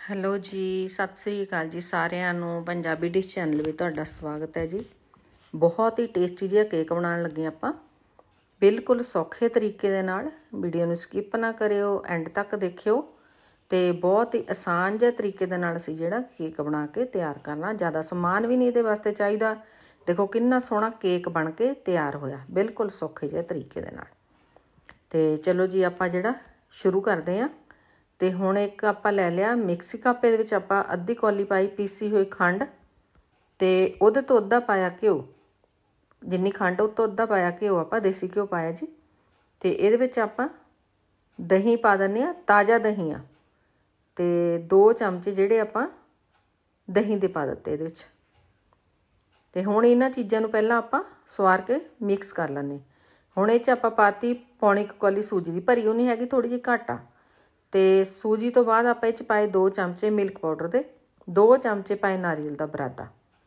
Hello ਜੀ, ਸਤਿ ਸ੍ਰੀ ਅਕਾਲ ਜੀ ਸਾਰਿਆਂ ਨੂੰ। ਪੰਜਾਬੀ ਡਿਸ਼ ਚੈਨਲ ਵਿੱਚ ਤੁਹਾਡਾ ਸਵਾਗਤ ਹੈ ਜੀ। ਬਹੁਤ ਹੀ ਟੇਸਟੀ ਜਿਹਾ ਕੇਕ ਬਣਾਉਣ ਲੱਗੇ ਆਪਾਂ, ਬਿਲਕੁਲ ਸੌਖੇ ਤਰੀਕੇ ਦੇ ਨਾਲ। ਵੀਡੀਓ ਨੂੰ ਸਕਿਪ ਨਾ ਕਰਿਓ, ਐਂਡ ਤੱਕ ਦੇਖਿਓ। ਤੇ ਬਹੁਤ ਹੀ ਆਸਾਨ ਜਿਹੇ ਤਰੀਕੇ ਦੇ ਨਾਲ ਅਸੀਂ ਜਿਹੜਾ ਕੇਕ ਬਣਾ ਕੇ ਤਿਆਰ ਕਰਨਾ। ਜ਼ਿਆਦਾ ਸਮਾਨ ਵੀ ਨਹੀਂ ਇਹਦੇ ਵਾਸਤੇ ਚਾਹੀਦਾ। ਦੇਖੋ ਕਿੰਨਾ ਸੋਹਣਾ ਕੇਕ ਬਣ ਕੇ ਤਿਆਰ ਹੋਇਆ, ਬਿਲਕੁਲ ਸੌਖੇ ਜਿਹੇ ਤਰੀਕੇ ਦੇ ਨਾਲ। ਤੇ ਚਲੋ ਜੀ ਆਪਾਂ ਜਿਹੜਾ ਸ਼ੁਰੂ ਕਰਦੇ ਹਾਂ। ਤੇ ਹੁਣ ਇੱਕ ਆਪਾਂ ਲੈ ਲਿਆ ਮਿਕਸੀ ਕੱਪ। ਇਹਦੇ ਵਿੱਚ ਆਪਾਂ ਅੱਧੀ ਕੌਲੀ ਪਾਈ ਪੀਸੀ ਹੋਈ ਖੰਡ, ਤੇ ਉਹਦੇ ਤੋਂ ਅੱਧਾ ਪਾਇਆ ਘਿਓ। ਜਿੰਨੀ ਖੰਡ ਉਹ ਤੋਂ ਅੱਧਾ ਪਾਇਆ ਘਿਓ, ਆਪਾਂ ਦੇਸੀ ਘਿਓ ਪਾਇਆ ਜੀ। ਤੇ ਇਹਦੇ ਵਿੱਚ ਆਪਾਂ ਦਹੀਂ ਪਾ ਦਿੰਦੇ ਹਾਂ, ਤਾਜ਼ਾ ਦਹੀਂ ਆ। ਤੇ 2 ਚਮਚੇ ਜਿਹੜੇ ਆਪਾਂ ਦਹੀਂ ਦੇ ਪਾ ਦਿੱਤੇ ਇਹਦੇ ਵਿੱਚ। ਤੇ ਹੁਣ ਇਹਨਾਂ ਚੀਜ਼ਾਂ ਨੂੰ ਪਹਿਲਾਂ ਆਪਾਂ ਸਵਾਰ ਕੇ ਮਿਕਸ ਕਰ ਲੈਂਦੇ। ਹੁਣ ਇਹ 'ਚ ਆਪਾਂ ਪਾਤੀ ਪੌਣੀ ਕੁ ਕੌਲੀ ਸੂਜੀ ਦੀ। ਭਰੀ ਉਹ ਨਹੀਂ ਹੈਗੀ, ਥੋੜ੍ਹੀ ਜਿਹੀ ਘੱਟ ਆ। ਤੇ ਸੂਜੀ ਤੋਂ ਬਾਅਦ ਆਪਾਂ ਇਹ 'ਚ ਪਾਏ 2 ਚਮਚੇ ਮਿਲਕ ਪਾਊਡਰ ਦੇ, 2 ਚਮਚੇ ਪਾਏ ਨਾਰੀਅਲ ਦਾ ਬਰਾਦਾ।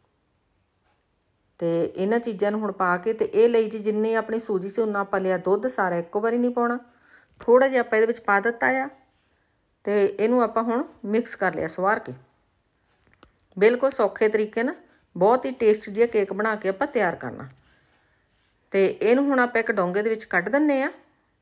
ਤੇ ਇਹਨਾਂ ਚੀਜ਼ਾਂ ਨੂੰ ਹੁਣ ਪਾ ਕੇ ਤੇ ਇਹ ਲਈ ਜੀ ਜਿੰਨੀ ਆਪਣੀ ਸੂਜੀ ਸੀ ਉਨਾ ਆਪਾਂ ਲਿਆ ਦੁੱਧ। ਸਾਰਾ ਇੱਕੋ ਵਾਰੀ ਨਹੀਂ ਪਾਉਣਾ, ਥੋੜ੍ਹਾ ਜਿਹਾ ਆਪਾਂ ਇਹਦੇ ਵਿੱਚ ਪਾ ਦਿੱਤਾ ਆ। ਤੇ ਇਹਨੂੰ ਆਪਾਂ ਹੁਣ ਮਿਕਸ ਕਰ ਲਿਆ ਸਵਾਰ ਕੇ। ਬਿਲਕੁਲ ਸੌਖੇ ਤਰੀਕੇ ਨਾਲ ਬਹੁਤ ਹੀ ਟੇਸਟੀ ਜਿਹਾ ਕੇਕ ਬਣਾ ਕੇ ਆਪਾਂ ਤਿਆਰ ਕਰਨਾ। ਤੇ ਇਹਨੂੰ ਹੁਣ ਆਪਾਂ ਇੱਕ ਡੋਂਗੇ ਦੇ ਵਿੱਚ ਕੱਢ ਦਿੰਦੇ ਹਾਂ।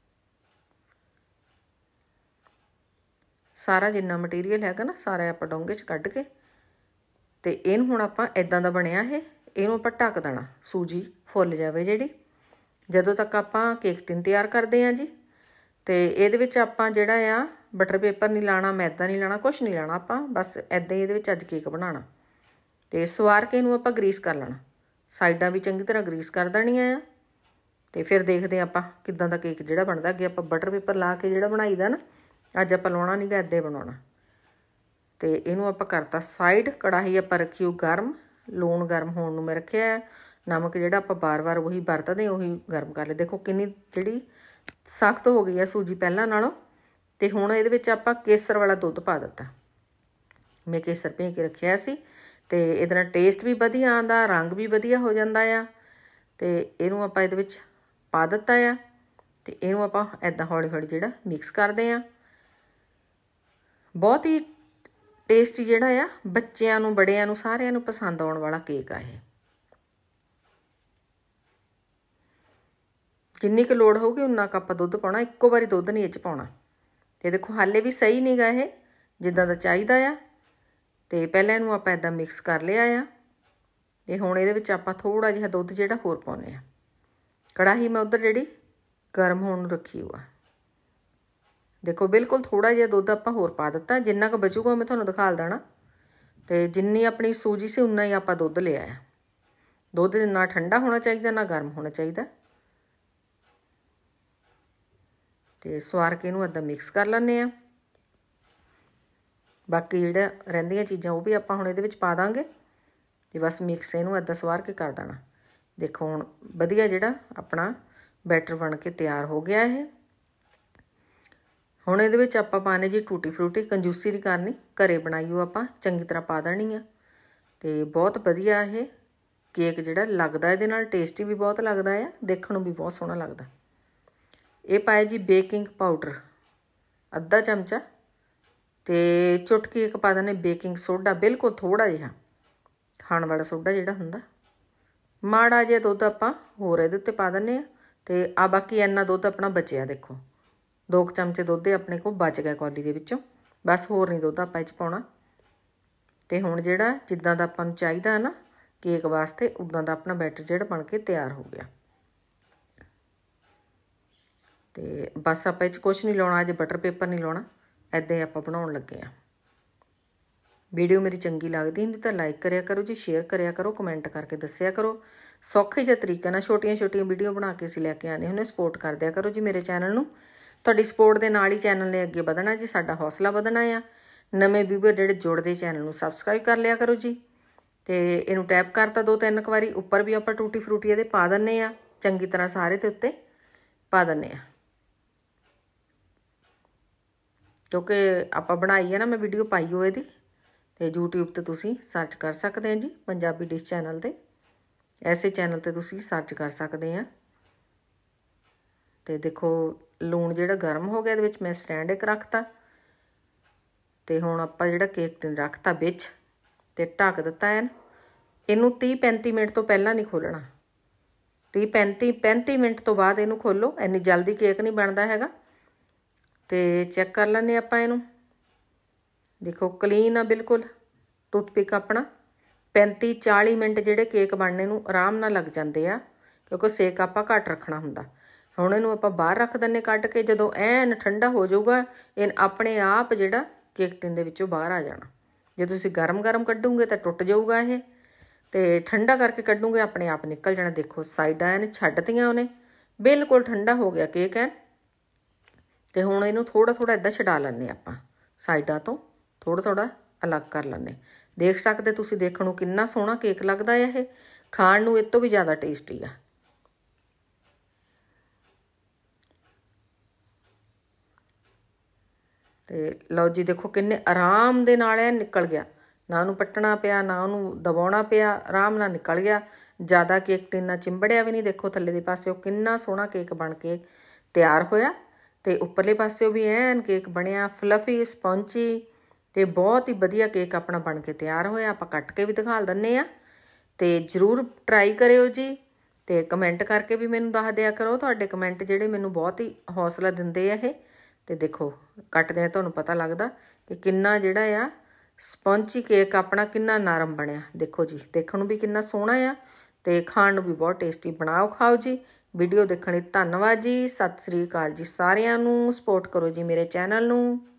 ਸਾਰਾ ਜਿੰਨਾ ਮਟੀਰੀਅਲ ਹੈਗਾ ਨਾ, ਸਾਰਾ ਆਪਾਂ ਡੋਂਗੇ 'ਚ ਕੱਢ ਕੇ ਤੇ ਇਹਨੂੰ ਹੁਣ ਆਪਾਂ ਇੱਦਾਂ ਦਾ ਬਣਿਆ ਇਹ। ਇਹਨੂੰ ਆਪਾਂ ਢੱਕ ਦੇਣਾ, ਸੂਜੀ ਫੁੱਲ ਜਾਵੇ ਜਿਹੜੀ, ਜਦੋਂ ਤੱਕ ਆਪਾਂ ਕੇਕ ਟਿਨ ਤਿਆਰ ਕਰਦੇ ਹਾਂ ਜੀ। ਤੇ ਇਹਦੇ ਵਿੱਚ ਆਪਾਂ ਜਿਹੜਾ ਆ ਬਟਰ ਪੇਪਰ ਨਹੀਂ ਲਾਉਣਾ, ਮੈਦਾ ਨਹੀਂ ਲਾਉਣਾ, ਕੁਛ ਨਹੀਂ ਲਾਉਣਾ। ਆਪਾਂ ਬਸ ਇੱਦਾਂ ਹੀ ਇਹਦੇ ਵਿੱਚ ਅੱਜ ਕੇਕ ਬਣਾਉਣਾ। ਤੇ ਸਵਾਰ ਕੇ ਇਹਨੂੰ ਆਪਾਂ ਗਰੀਸ ਕਰ ਲੈਣਾ, ਸਾਈਡਾਂ ਵੀ ਚੰਗੀ ਤਰ੍ਹਾਂ ਗਰੀਸ ਕਰ ਦੇਣੀਆਂ ਆ। ਤੇ ਫਿਰ ਦੇਖਦੇ ਹਾਂ ਆਪਾਂ ਕਿੱਦਾਂ ਦਾ ਕੇਕ ਜਿਹੜਾ ਬਣਦਾ। ਅੱਗੇ ਆਪਾਂ ਬਟਰ ਪੇਪਰ ਲਾ ਕੇ ਜਿਹੜਾ ਬਣਾਈ ਦਾ ਨਾ, ਅੱਜ ਆਪਾਂ ਲਾਉਣਾ ਨਹੀਂ ਗਾ, ਇੱਦਾਂ ਹੀ ਬਣਾਉਣਾ। ਤੇ ਇਹਨੂੰ ਆਪਾਂ ਕਰਤਾ ਸਾਈਡ। ਕੜਾਹੀ ਆਪਾਂ ਰੱਖੀ ਉਹ ਗਰਮ, ਲੂਣ ਗਰਮ ਹੋਣ ਨੂੰ ਮੈਂ ਰੱਖਿਆ। ਨਮਕ ਜਿਹੜਾ ਆਪਾਂ ਵਾਰ-ਵਾਰ ਉਹੀ ਵਰਤਦੇ ਉਹੀ ਗਰਮ ਕਰ ਲਿਆ। ਦੇਖੋ ਕਿੰਨੀ ਜਿਹੜੀ ਸਖਤ ਹੋ ਗਈ ਆ ਸੂਜੀ ਪਹਿਲਾਂ ਨਾਲੋਂ। ਤੇ ਹੁਣ ਇਹਦੇ ਵਿੱਚ ਆਪਾਂ ਕੇਸਰ ਵਾਲਾ ਦੁੱਧ ਪਾ ਦਿੱਤਾ। ਮੈਂ ਕੇਸਰ ਭੇ ਕੇ ਰੱਖਿਆ ਸੀ। ਤੇ ਇਹਦੇ ਨਾਲ ਟੇਸਟ ਵੀ ਵਧੀਆ ਆਉਂਦਾ, ਰੰਗ ਵੀ ਵਧੀਆ ਹੋ ਜਾਂਦਾ ਆ। ਤੇ ਇਹਨੂੰ ਆਪਾਂ ਇਹਦੇ ਵਿੱਚ ਪਾ ਦਿੱਤਾ ਆ। ਤੇ ਇਹਨੂੰ ਆਪਾਂ ਇੱਦਾਂ ਹੌਲੀ-ਹੌਲੀ ਜਿਹੜਾ ਮਿਕਸ ਕਰਦੇ ਹਾਂ। ਬਹੁਤ ਹੀ ਟੇਸਟੀ ਜਿਹੜਾ ਆ, ਬੱਚਿਆਂ ਨੂੰ ਬੜਿਆਂ ਨੂੰ ਸਾਰਿਆਂ ਨੂੰ ਪਸੰਦ ਆਉਣ ਵਾਲਾ ਕੇਕ ਆ ਇਹ। ਜਿੰਨੀ ਕੁ ਲੋੜ ਹੋਊਗੀ ਉਨਾ ਕੁ ਆਪਾਂ ਦੁੱਧ ਪਾਉਣਾ, ਇੱਕੋ ਵਾਰੀ ਦੁੱਧ ਨਹੀਂ ਇਹ 'ਚ ਪਾਉਣਾ। ਤੇ ਦੇਖੋ ਹਾਲੇ ਵੀ ਸਹੀ ਨਹੀਂ ਗਾ ਇਹ ਜਿੱਦਾਂ ਦਾ ਚਾਹੀਦਾ ਆ। ਤੇ ਪਹਿਲਾਂ ਇਹਨੂੰ ਆਪਾਂ ਇੱਦਾਂ ਮਿਕਸ ਕਰ ਲਿਆ ਆ। ਤੇ ਹੁਣ ਇਹਦੇ ਵਿੱਚ ਆਪਾਂ ਥੋੜ੍ਹਾ ਜਿਹਾ ਦੁੱਧ ਜਿਹੜਾ ਹੋਰ ਪਾਉਂਦੇ ਹਾਂ। ਕੜਾਹੀ ਮੈਂ ਉੱਧਰ ਜਿਹੜੀ ਗਰਮ ਹੋਣ ਨੂੰ ਰੱਖੀ ਹੋਆ। ਦੇਖੋ ਬਿਲਕੁਲ ਥੋੜ੍ਹਾ ਜਿਹਾ ਦੁੱਧ ਆਪਾਂ ਹੋਰ ਪਾ ਦਿੱਤਾ। ਜਿੰਨਾ ਕੁ ਬਚੂਗਾ ਮੈਂ ਤੁਹਾਨੂੰ ਦਿਖਾ ਦੇਣਾ। ਤੇ ਜਿੰਨੀ ਆਪਣੀ ਸੂਜੀ ਸੀ ਉਨਾ ਹੀ ਆਪਾਂ ਦੁੱਧ ਲਿਆ ਆ। ਦੁੱਧ ਨਾ ਠੰਡਾ ਹੋਣਾ ਚਾਹੀਦਾ ਨਾ ਗਰਮ ਹੋਣਾ ਚਾਹੀਦਾ। ਤੇ ਸਵਾਰ ਕੇ ਇਹਨੂੰ ਇੱਦਾਂ ਮਿਕਸ ਕਰ ਲੈਂਦੇ ਹਾਂ। ਬਾਕੀ ਜਿਹੜਾ ਰਹਿੰਦੀਆਂ ਚੀਜ਼ਾਂ ਉਹ ਵੀ ਆਪਾਂ ਹੁਣ ਇਹਦੇ ਵਿੱਚ ਪਾ ਦਾਂਗੇ। ਤੇ ਬਸ ਮਿਕਸ ਇਹਨੂੰ ਇੱਦਾਂ ਸਵਾਰ ਕੇ ਕਰ ਦੇਣਾ। ਦੇਖੋ ਹੁਣ ਵਧੀਆ ਜਿਹੜਾ ਆਪਣਾ ਬੈਟਰ ਬਣ ਕੇ ਤਿਆਰ ਹੋ ਗਿਆ ਇਹ। ਹੁਣ ਇਹਦੇ ਵਿੱਚ ਆਪਾਂ ਪਾਣੇ ਜੀ ਟੂਟੀ ਫਰੂਟੀ। ਕੰਜੂਸੀ ਨਹੀਂ ਕਰਨੀ, ਘਰੇ ਬਣਾਈ ਉਹ ਆਪਾਂ ਚੰਗੀ ਤਰ੍ਹਾਂ ਪਾ ਦੇਣੀ ਆ। ਤੇ ਬਹੁਤ ਵਧੀਆ ਇਹ ਕੇਕ ਜਿਹੜਾ ਲੱਗਦਾ ਇਹਦੇ ਨਾਲ, ਟੇਸਟੀ ਵੀ ਬਹੁਤ ਲੱਗਦਾ ਆ, ਦੇਖਣ ਨੂੰ ਵੀ ਬਹੁਤ ਸੋਹਣਾ ਲੱਗਦਾ। ਇਹ ਪਾਇਆ ਜੀ ਬੇਕਿੰਗ ਪਾਊਡਰ ਅੱਧਾ ਚਮਚਾ। ਤੇ ਚੁਟਕੀ ਇੱਕ ਪਾ ਦਿੰਦੇ ਬੇਕਿੰਗ ਸੋਡਾ, ਬਿਲਕੁਲ ਥੋੜ੍ਹਾ ਜਿਹਾ ਖਾਣ ਵਾਲਾ ਸੋਡਾ ਜਿਹੜਾ ਹੁੰਦਾ। ਮਾੜਾ ਜਿਹਾ ਦੁੱਧ ਆਪਾਂ ਹੋਰ ਇਹਦੇ ਉੱਤੇ ਪਾ ਦਿੰਦੇ ਹਾਂ। ਤੇ ਆ ਬਾਕੀ ਇੰਨਾ ਦੁੱਧ ਆਪਣਾ ਬਚਿਆ, ਦੇਖੋ 2 ਚਮਚੇ ਦੁੱਧ ਆਪਣੇ ਕੋਲ ਬਚ ਗਿਆ ਕੌਲੀ ਦੇ ਵਿੱਚੋਂ। ਬਸ ਹੋਰ ਨਹੀਂ ਦੁੱਧ ਆਪਾਂ ਇਹ 'ਚ ਪਾਉਣਾ। ਤੇ ਹੁਣ ਜਿਹੜਾ ਜਿੱਦਾਂ ਦਾ ਆਪਾਂ ਨੂੰ ਚਾਹੀਦਾ ਨਾ ਕੇਕ ਵਾਸਤੇ, ਉੱਦਾਂ ਦਾ ਆਪਣਾ ਬੈਟਰ ਜਿਹੜਾ ਬਣ ਕੇ ਤਿਆਰ ਹੋ ਗਿਆ। ਤੇ ਬਸ ਆਪਾਂ ਇਹ 'ਚ ਕੁਛ ਨਹੀਂ ਲਾਉਣਾ, ਅੱਜ ਬਟਰ ਪੇਪਰ ਨਹੀਂ ਲਾਉਣਾ, ਇੱਦਾਂ ਹੀ ਆਪਾਂ ਬਣਾਉਣ ਲੱਗੇ ਹਾਂ। ਵੀਡੀਓ ਮੇਰੀ ਚੰਗੀ ਲੱਗਦੀ ਹੁੰਦੀ ਤਾਂ ਲਾਈਕ ਕਰਿਆ ਕਰੋ ਜੀ, ਸ਼ੇਅਰ ਕਰਿਆ ਕਰੋ, ਕਮੈਂਟ ਕਰਕੇ ਦੱਸਿਆ ਕਰੋ। ਸੌਖੇ ਜਿਹੇ ਤਰੀਕੇ ਨਾਲ ਛੋਟੀਆਂ-ਛੋਟੀਆਂ ਵੀਡੀਓ ਬਣਾ ਕੇ ਅਸੀਂ ਲੈ ਕੇ ਆਉਂਦੇ ਹੁੰਦੇ। ਸਪੋਰਟ ਕਰ ਦਿਆ ਕਰੋ ਜੀ ਮੇਰੇ ਚੈਨਲ ਨੂੰ। ਤੁਹਾਡੀ ਸਪੋਰਟ ਦੇ ਨਾਲ ਹੀ ਚੈਨਲ ਨੇ ਅੱਗੇ ਵਧਣਾ ਜੀ, ਸਾਡਾ ਹੌਸਲਾ ਵਧਣਾ ਆ। ਨਵੇਂ ਵੀਊਅਰ ਜਿਹੜੇ ਜੁੜਦੇ ਚੈਨਲ ਨੂੰ ਸਬਸਕ੍ਰਾਈਬ ਕਰ ਲਿਆ ਕਰੋ ਜੀ। ਤੇ ਇਹਨੂੰ ਟੈਪ ਕਰਤਾ 2-3 ਕੁ ਵਾਰੀ। ਉੱਪਰ ਵੀ ਆਪਾਂ ਟੂਟੀ ਫਰੂਟੀ ਇਹਦੇ ਪਾ ਦਿੰਦੇ ਹਾਂ, ਚੰਗੀ ਤਰ੍ਹਾਂ ਸਾਰੇ ਦੇ ਉੱਤੇ ਪਾ ਦਿੰਦੇ ਹਾਂ। ਕਿਉਂਕਿ ਆਪਾਂ ਬਣਾਈ ਹੈ ਨਾ, ਮੈਂ ਵੀਡੀਓ ਪਾਈ ਹੋ ਇਹਦੀ। ਤੇ YouTube 'ਤੇ ਤੁਸੀਂ ਸਰਚ ਕਰ ਸਕਦੇ ਹਾਂ ਜੀ, ਪੰਜਾਬੀ ਡਿਸ਼ ਚੈਨਲ 'ਤੇ। ਐਸੇ ਚੈਨਲ 'ਤੇ ਤੁਸੀਂ ਸਰਚ ਕਰ ਸਕਦੇ ਹਾਂ। ਤੇ ਦੇਖੋ ਲੂਣ ਜਿਹੜਾ ਗਰਮ ਹੋ ਗਿਆ, ਇਹਦੇ ਵਿੱਚ ਮੈਂ ਸਟੈਂਡ ਇੱਕ ਰੱਖਤਾ। ਤੇ ਹੁਣ ਆਪਾਂ ਜਿਹੜਾ ਕੇਕ ਟਿਨ ਰੱਖਤਾ ਵਿੱਚ ਤੇ ਢੱਕ ਦਿੱਤਾ ਐਨ। ਇਹਨੂੰ 30-35 ਮਿੰਟ ਤੋਂ ਪਹਿਲਾਂ ਨਹੀਂ ਖੋਲ੍ਹਣਾ। 30-35 ਮਿੰਟ ਤੋਂ ਬਾਅਦ ਇਹਨੂੰ ਖੋਲੋ। ਇੰਨੀ ਜਲਦੀ ਕੇਕ ਨਹੀਂ ਬਣਦਾ ਹੈਗਾ। ਤੇ ਚੈੱਕ ਕਰ ਲੈਂਦੇ ਆਪਾਂ ਇਹਨੂੰ। ਦੇਖੋ ਕਲੀਨ ਆ ਬਿਲਕੁਲ। ਟੂਥਪਿਕ ਆਪਣਾ 35-40 ਮਿੰਟ ਜਿਹੜੇ ਕੇਕ ਬਣਨੇ ਨੂੰ ਆਰਾਮ ਨਾਲ ਲੱਗ ਜਾਂਦੇ ਆ, ਕਿਉਂਕਿ ਸੇਕ ਆਪਾਂ ਘੱਟ ਰੱਖਣਾ ਹੁੰਦਾ। ਹੁਣ ਇਹਨੂੰ ਆਪਾਂ ਬਾਹਰ ਰੱਖ ਦਿੰਦੇ ਕੱਢ ਕੇ। ਜਦੋਂ ਐਨ ਠੰਡਾ ਹੋ ਜਾਊਗਾ ਇਹ ਆਪਣੇ ਆਪ ਜਿਹੜਾ ਕੇਕ ਟਿਨ ਦੇ ਵਿੱਚੋਂ ਬਾਹਰ ਆ ਜਾਣਾ। ਜੇ ਤੁਸੀਂ ਗਰਮ ਕੱਢੋਗੇ ਤਾਂ ਟੁੱਟ ਜਾਊਗਾ ਇਹ, ਤੇ ਠੰਡਾ ਕਰਕੇ ਕੱਢੋਗੇ ਆਪਣੇ ਆਪ ਨਿਕਲ ਜਾਣਾ। ਦੇਖੋ ਸਾਈਡਾਂ ਐਨ ਛੱਡਤੀਆਂ ਉਹਨੇ, ਬਿਲਕੁਲ ਠੰਡਾ ਹੋ ਗਿਆ ਕੇਕ ਐਨ। ਤੇ ਹੁਣ ਇਹਨੂੰ ਥੋੜਾ ਇੱਦਾਂ ਛਡਾ ਲੈਂਦੇ ਆਪਾਂ, ਸਾਈਡਾਂ ਤੋਂ ਥੋੜਾ ਅਲੱਗ ਕਰ ਲੈਂਦੇ। ਦੇਖ ਸਕਦੇ ਤੁਸੀਂ, ਦੇਖਣ ਨੂੰ ਕਿੰਨਾ ਸੋਹਣਾ ਕੇਕ ਲੱਗਦਾ ਹੈ ਇਹ। ਖਾਣ ਨੂੰ ਇਹ ਤੋਂ ਵੀ ਜ਼ਿਆਦਾ ਟੇਸਟੀ ਆ। ਤੇ ਲਓ ਜੀ, ਦੇਖੋ ਕਿੰਨੇ ਆਰਾਮ ਦੇ ਨਾਲ ਇਹ ਨਿਕਲ ਗਿਆ। ਨਾ ਉਹਨੂੰ ਪੱਟਣਾ ਪਿਆ, ਨਾ ਉਹਨੂੰ ਦਬਾਉਣਾ ਪਿਆ, ਆਰਾਮ ਨਾਲ ਨਿਕਲ ਗਿਆ। ਜ਼ਿਆਦਾ ਕੇਕ ਟਿਨ ਚਿੰਬੜਿਆ ਵੀ ਨਹੀਂ। ਦੇਖੋ ਥੱਲੇ ਦੇ ਪਾਸਿਓਂ ਕਿੰਨਾ ਸੋਹਣਾ ਕੇਕ ਬਣ ਕੇ ਤਿਆਰ ਹੋਇਆ, ਤੇ ਉੱਪਰਲੇ ਪਾਸਿਓਂ ਵੀ ਐਨ ਕੇਕ ਬਣਿਆ ਫਲਫੀ ਸਪੌਂਚੀ, ਤੇ ਬਹੁਤ ਹੀ ਵਧੀਆ ਕੇਕ ਆਪਣਾ ਬਣ ਕੇ ਤਿਆਰ ਹੋਇਆ। ਆਪਾਂ ਕੱਟ ਕੇ ਵੀ ਦਿਖਾ ਦਿੰਦੇ ਹਾਂ, ਤੇ ਜ਼ਰੂਰ ਟਰਾਈ ਕਰਿਓ ਜੀ। ਤੇ ਕਮੈਂਟ ਕਰਕੇ ਵੀ ਮੈਨੂੰ ਦੱਸ ਦਿਆ ਕਰੋ। ਤੁਹਾਡੇ ਕਮੈਂਟ ਜਿਹੜੇ ਮੈਨੂੰ ਬਹੁਤ ਹੀ ਹੌਸਲਾ ਦਿੰਦੇ ਆ ਇਹ। ਤੇ ਦੇਖੋ ਕੱਟਦੇ ਆ ਤੁਹਾਨੂੰ ਪਤਾ ਲੱਗਦਾ ਕਿ ਕਿੰਨਾ ਜਿਹੜਾ ਆ ਸਪੌਂਚੀ ਕੇਕ ਆਪਣਾ ਕਿੰਨਾ ਨਰਮ ਬਣਿਆ। ਦੇਖੋ ਜੀ, ਦੇਖਣ ਨੂੰ ਵੀ ਕਿੰਨਾ ਸੋਹਣਾ ਆ, ਤੇ ਖਾਣ ਨੂੰ ਵੀ ਬਹੁਤ ਟੇਸਟੀ। ਬਣਾਓ ਖਾਓ ਜੀ। ਵੀਡੀਓ ਦੇਖਣ ਲਈ ਧੰਨਵਾਦ ਜੀ। ਸਤਿ ਸ੍ਰੀ ਅਕਾਲ ਜੀ ਸਾਰਿਆਂ ਨੂੰ। ਸਪੋਰਟ ਕਰੋ ਜੀ ਮੇਰੇ ਚੈਨਲ ਨੂੰ।